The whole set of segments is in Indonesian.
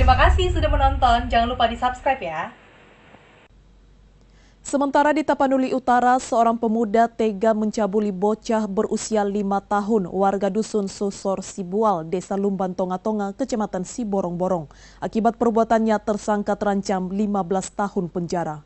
Terima kasih sudah menonton, jangan lupa di-subscribe ya. Sementara di Tapanuli Utara, seorang pemuda tega mencabuli bocah berusia 5 tahun warga dusun Sosor Sibual, Desa Lumban Tonga-Tonga, Kecamatan Siborong-Borong. Akibat perbuatannya, tersangka terancam 15 tahun penjara.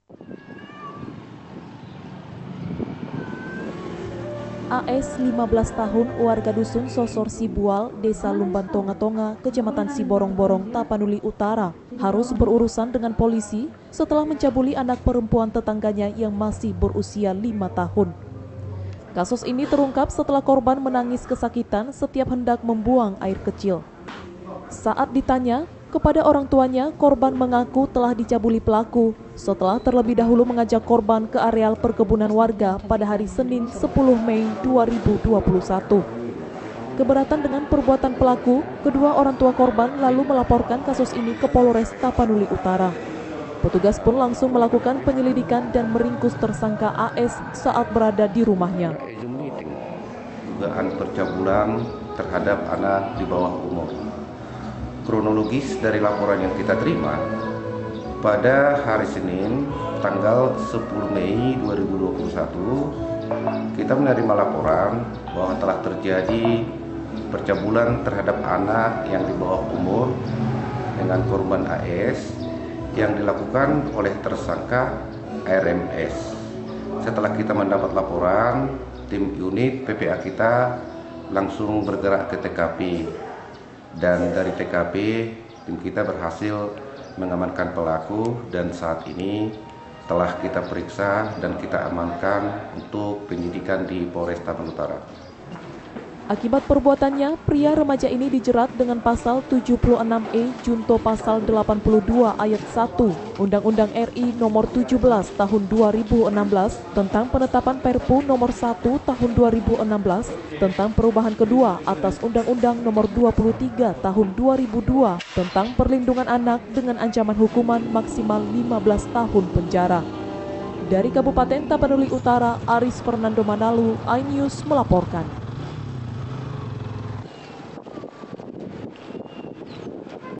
AS 15 tahun warga dusun Sosor Sibual, Desa Lumban Tonga-Tonga, Kecamatan Siborong-Borong, Tapanuli Utara, harus berurusan dengan polisi setelah mencabuli anak perempuan tetangganya yang masih berusia 5 tahun. Kasus ini terungkap setelah korban menangis kesakitan setiap hendak membuang air kecil. Saat ditanya kepada orang tuanya, korban mengaku telah dicabuli pelaku setelah terlebih dahulu mengajak korban ke areal perkebunan warga pada hari Senin 10 Mei 2021. Keberatan dengan perbuatan pelaku, kedua orang tua korban lalu melaporkan kasus ini ke Polres Tapanuli Utara. Petugas pun langsung melakukan penyelidikan dan meringkus tersangka AS saat berada di rumahnya. Dugaan percabulan terhadap anak di bawah umur. Kronologis dari laporan yang kita terima, pada hari Senin tanggal 10 Mei 2021 kita menerima laporan bahwa telah terjadi percabulan terhadap anak yang di bawah umur dengan korban AS yang dilakukan oleh tersangka RMS. Setelah kita mendapat laporan, tim unit PPA kita langsung bergerak ke TKP. Dan dari TKP, tim kita berhasil mengamankan pelaku dan saat ini telah kita periksa dan kita amankan untuk penyidikan di Polres Tapanuli Utara. Akibat perbuatannya, pria remaja ini dijerat dengan pasal 76E junto pasal 82 ayat 1 Undang-Undang RI nomor 17 tahun 2016 tentang penetapan Perpu nomor 1 tahun 2016 tentang perubahan kedua atas Undang-Undang nomor 23 tahun 2002 tentang perlindungan anak dengan ancaman hukuman maksimal 15 tahun penjara. Dari Kabupaten Tapanuli Utara, Aris Fernando Manalu, iNews melaporkan.